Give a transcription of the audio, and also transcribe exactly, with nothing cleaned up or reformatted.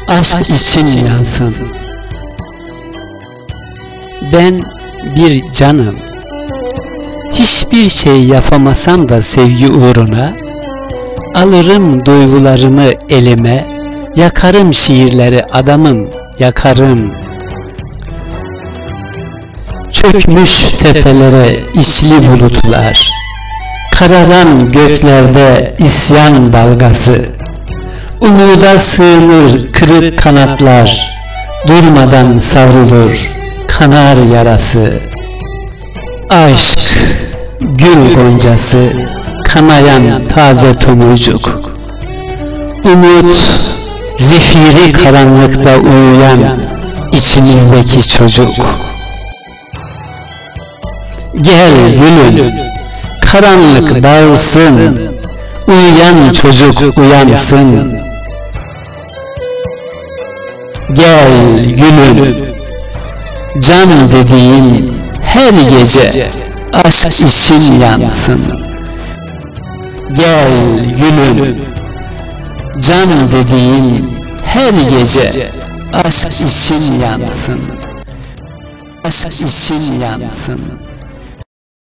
aşk için yansın. Ben bir canım, hiçbir şey yapamasam da sevgi uğruna, alırım duygularımı elime, yakarım şiirleri adamım, yakarım. Çökmüş tepelere içli bulutlar, kararan göklerde isyan dalgası, umuda sığınır kırık kanatlar, durmadan savrulur kanar yarası. Aşk, gül goncası, kanayan taze tomurcuk, umut, zifiri karanlıkta uyuyan içimizdeki çocuk. Gel gülüm, karanlık dağılsın, uyuyan çocuk uyansın. Gel gülüm, can dediğin her gece aşk için yansın. Gel gülüm, can dediğin her gece aşk için yansın. Aşk için yansın.